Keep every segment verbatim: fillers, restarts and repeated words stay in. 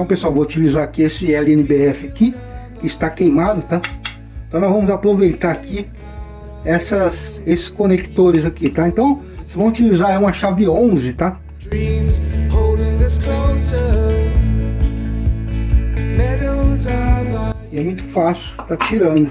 Então pessoal, vou utilizar aqui esse L N B F aqui, que está queimado, tá? Então nós vamos aproveitar aqui essas, esses conectores aqui, tá? Então, vocês vão utilizar uma chave onze, tá? E é muito fácil, tá tirando.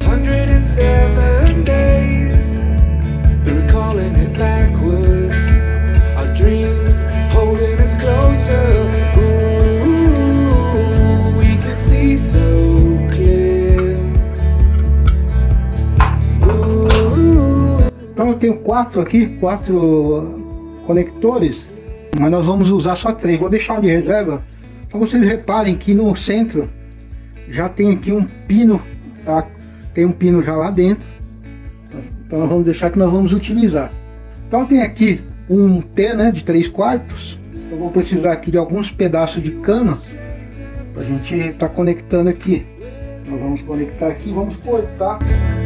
Então eu tenho quatro aqui, quatro conectores, mas nós vamos usar só três. Vou deixar de reserva. Então vocês reparem que no centro já tem aqui um pino, tá? Tem um pino já lá dentro. Então nós vamos deixar que nós vamos utilizar. Então tem aqui um T, né, de três quartos. Eu vou precisar aqui de alguns pedaços de cano para a gente estar tá conectando aqui. Nós vamos conectar aqui, vamos cortar.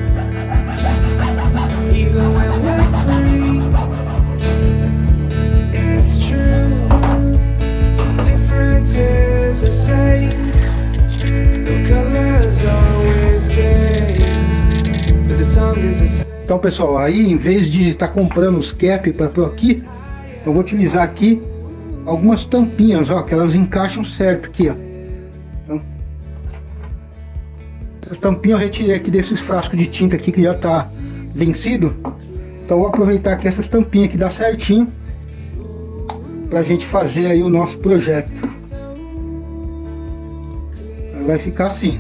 Então pessoal, aí em vez de estar tá comprando os cap para pôr aqui, eu vou utilizar aqui algumas tampinhas, ó, que elas encaixam certo aqui, ó. Então, essas tampinhas eu retirei aqui desses frascos de tinta aqui que já tá vencido. Então vou aproveitar aqui essas tampinhas que dá certinho pra gente fazer aí o nosso projeto. Então, vai ficar assim.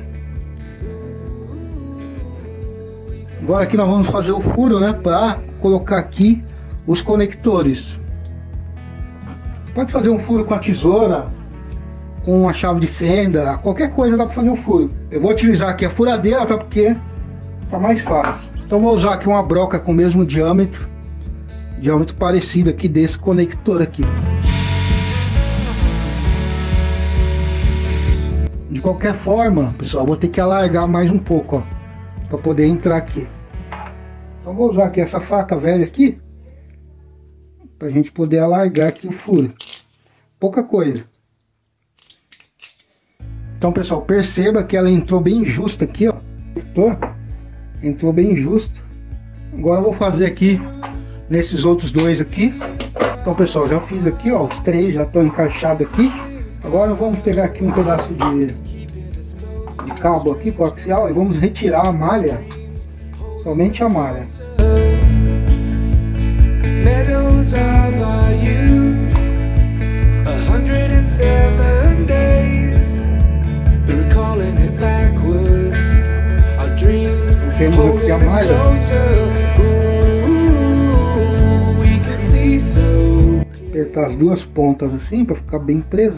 Agora aqui nós vamos fazer o furo, né, para colocar aqui os conectores. Pode fazer um furo com a tesoura, com a chave de fenda, qualquer coisa dá para fazer um furo. Eu vou utilizar aqui a furadeira, tá, porque tá mais fácil. Então vou usar aqui uma broca com o mesmo diâmetro, diâmetro parecido aqui desse conector aqui. De qualquer forma, pessoal, vou ter que alargar mais um pouco, ó, para poder entrar aqui. Então vou usar aqui essa faca velha aqui, para a gente poder alargar aqui o furo. Pouca coisa. Então pessoal, perceba que ela entrou bem justa aqui, ó. Entrou bem justo. Agora eu vou fazer aqui nesses outros dois aqui. Então pessoal, já fiz aqui, ó, os três já estão encaixados aqui. Agora vamos pegar aqui um pedaço de, de cabo aqui coaxial e vamos retirar a malha, somente a malha. Meadows of our youth, a hundred and seven days, recalling it backwards, our dreams holding us closer, ooh, we can see so. Apertar as duas pontas assim para ficar bem presa.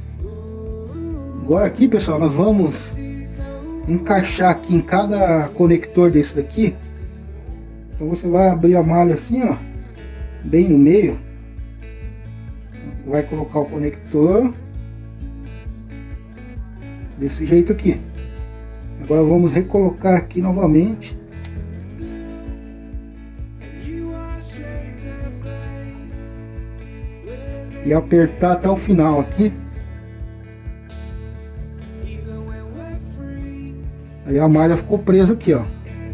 Agora aqui pessoal, nós vamos encaixar aqui em cada conector desse daqui. Então você vai abrir a malha assim, ó, bem no meio, vai colocar o conector desse jeito aqui. Agora vamos recolocar aqui novamente e apertar até o final aqui. Aí a malha ficou presa aqui, ó.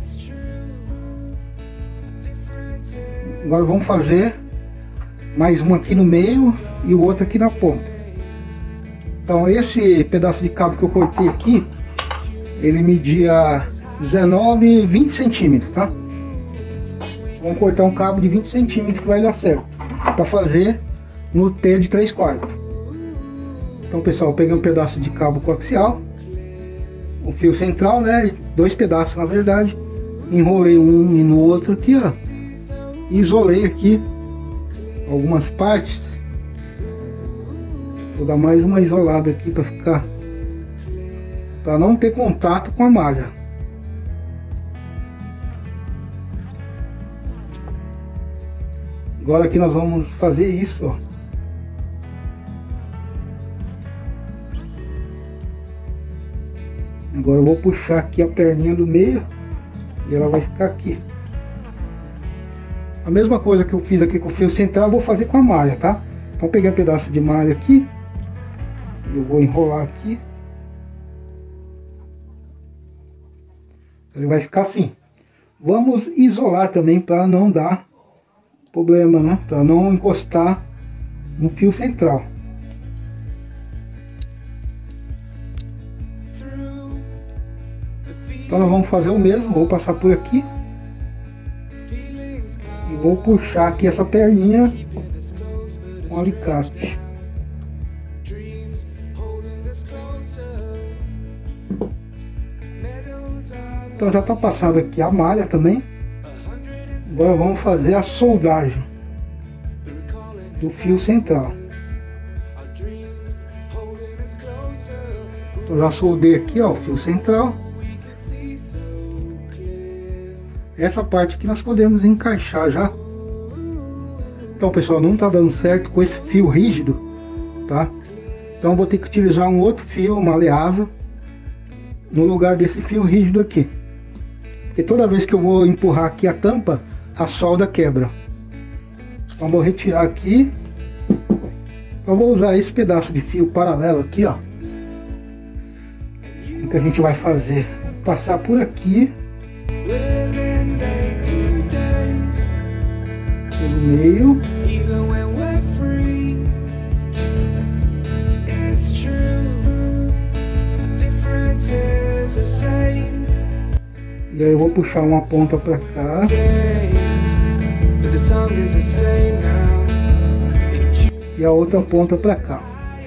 Agora vamos fazer mais uma aqui no meio e o outro aqui na ponta. Então esse pedaço de cabo que eu cortei aqui, ele media dezenove, vinte centímetros, tá? Vamos cortar um cabo de vinte centímetros que vai dar certo para fazer no T de três quartos. Então pessoal, eu peguei um pedaço de cabo coaxial, o fio central, né, dois pedaços na verdade, enrolei um e no outro aqui, ó, e isolei aqui algumas partes. Vou dar mais uma isolada aqui para ficar, para não ter contato com a malha. Agora aqui nós vamos fazer isso, ó. Agora eu vou puxar aqui a perninha do meio e ela vai ficar aqui. A mesma coisa que eu fiz aqui com o fio central, eu vou fazer com a malha, tá? Então peguei um pedaço de malha aqui Eu vou enrolar aqui. Ele vai ficar assim. Vamos isolar também para não dar problema, né? Para não encostar no fio central. Então nós vamos fazer o mesmo. Vou passar por aqui e vou puxar aqui essa perninha com alicate. Então já está passado aqui a malha também. Agora vamos fazer a soldagem do fio central. Então já soldei aqui, ó, o fio central. Essa parte aqui nós podemos encaixar já. Então, pessoal, não está dando certo com esse fio rígido, tá? Então eu vou ter que utilizar um outro fio maleável no lugar desse fio rígido aqui. Porque toda vez que eu vou empurrar aqui a tampa, a solda quebra. Então vou retirar aqui. Eu vou usar esse pedaço de fio paralelo aqui, ó. O que a gente vai fazer? Passar por aqui. Pelo meio. E aí eu vou puxar uma ponta para cá. E a outra ponta para cá.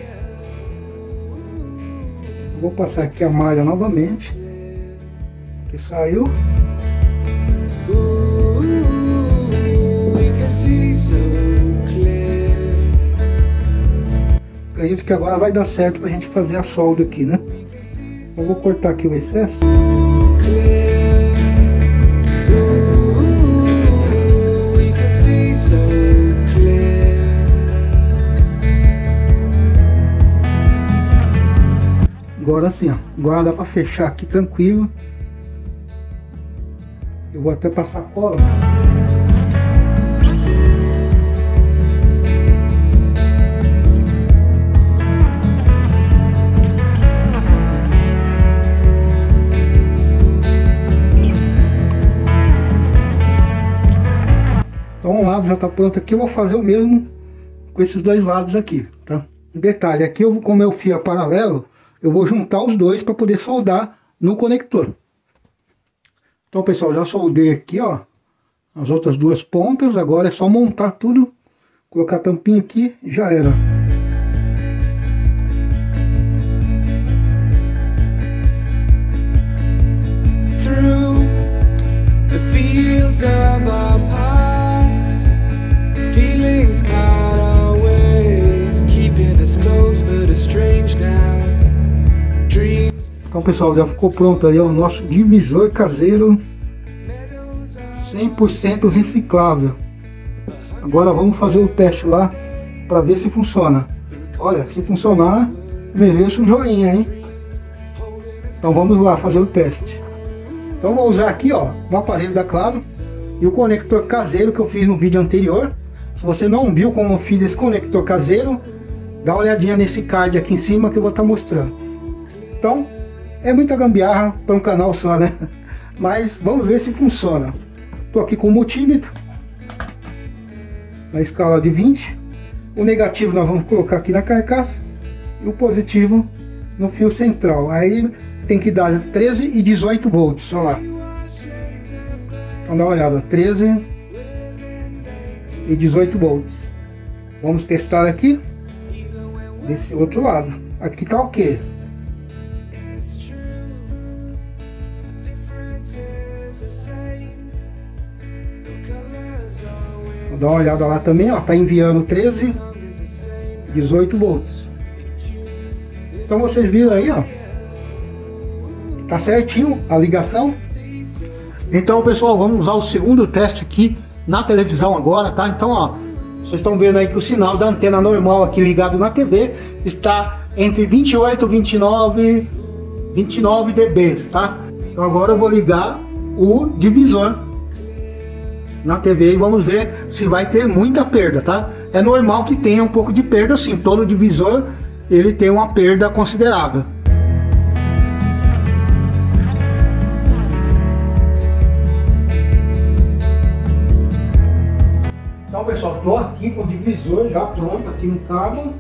Eu vou passar aqui a malha novamente. Que saiu. Acredito que agora vai dar certo pra gente fazer a solda aqui, né? Eu vou cortar aqui o excesso. Agora sim, ó. Agora dá pra fechar aqui tranquilo. Eu vou até passar cola. Então um lado já está pronto aqui, eu vou fazer o mesmo com esses dois lados aqui, tá? Um detalhe, aqui eu, como meu fio é paralelo, eu vou juntar os dois para poder soldar no conector. Então, pessoal, já soldei aqui, ó, as outras duas pontas. Agora é só montar tudo, colocar a tampinha aqui e já era. Through the fields of our paths, feelings part our ways, keeping us close but strange now. Dreams. Então, pessoal, já ficou pronto aí o nosso divisor caseiro cem por cento reciclável. Agora vamos fazer o teste lá para ver se funciona. Olha, se funcionar, mereço um joinha, hein? Então vamos lá fazer o teste. Então vou usar aqui, ó, o aparelho da Claro e o conector caseiro que eu fiz no vídeo anterior. Se você não viu como eu fiz esse conector caseiro, dá uma olhadinha nesse card aqui em cima que eu vou estar mostrando. Então, é muita gambiarra para um canal só, né? Mas vamos ver se funciona. Estou aqui com o multímetro na escala de vinte. O negativo nós vamos colocar aqui na carcaça e o positivo no fio central. Aí tem que dar treze e dezoito volts, olha lá. Então dá uma olhada, treze e dezoito volts. Vamos testar aqui desse outro lado. Aqui tá ok. Vou dar uma olhada lá também, ó, tá enviando treze, dezoito volts. Então vocês viram aí, ó, tá certinho a ligação. Então, pessoal, vamos usar o segundo teste aqui na televisão agora, tá? Então, ó, vocês estão vendo aí que o sinal da antena normal aqui ligado na T V está entre vinte e oito e vinte e nove, vinte e nove decibéis, tá? Então agora eu vou ligar o divisor na T V e vamos ver se vai ter muita perda, tá? É normal que tenha um pouco de perda, assim, todo divisor ele tem uma perda considerável. Então, pessoal, estou aqui com o divisor já pronto aqui no cabo.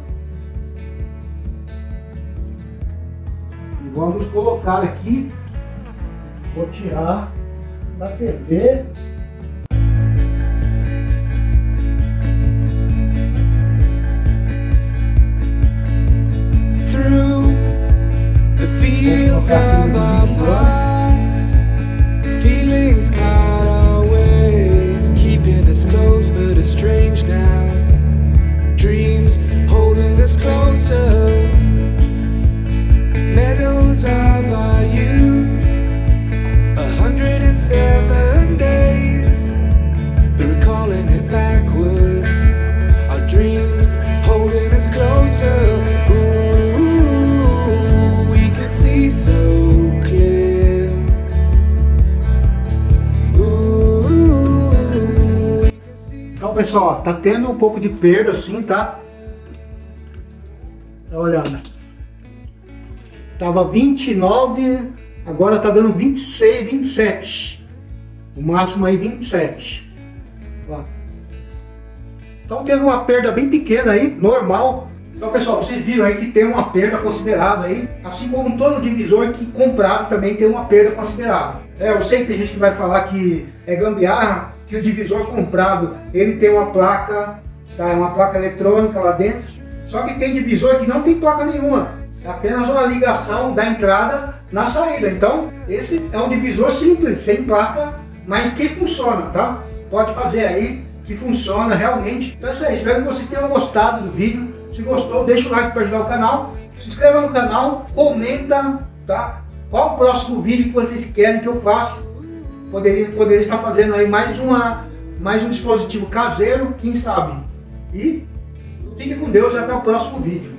E vamos colocar aqui. Vou tirar da T V. Through the fields of our past, feelings part our ways, keeping us close but estranged now. Dreams holding us closer, meadows of our youth, a hundred and seven days, but recalling it backwards. Our dreams holding us closer. Ooh, we can see so clear. Ooh, we can see. Então, pessoal, tá tendo um pouco de perda assim, tá? Dá uma olhada. Tava vinte e nove, agora tá dando vinte e seis, vinte e sete. O máximo aí vinte e sete. Ó. Então teve uma perda bem pequena aí, normal. Então, pessoal, vocês viram aí que tem uma perda considerável aí, assim como todo divisor que comprado também tem uma perda considerável. É, eu sei que tem gente que vai falar que é gambiarra, que o divisor comprado ele tem uma placa, tá, uma placa eletrônica lá dentro. Só que tem divisor que não tem placa nenhuma, é apenas uma ligação da entrada na saída. Então, esse é um divisor simples, sem placa, mas que funciona, tá? Pode fazer aí, que funciona realmente. Então é isso aí, espero que vocês tenham gostado do vídeo. Se gostou, deixa o like para ajudar o canal. Se inscreva no canal, comenta, tá? Qual o próximo vídeo que vocês querem que eu faça. Poderia, poderia estar fazendo aí mais, uma, mais um dispositivo caseiro, quem sabe. E fique com Deus e até o próximo vídeo.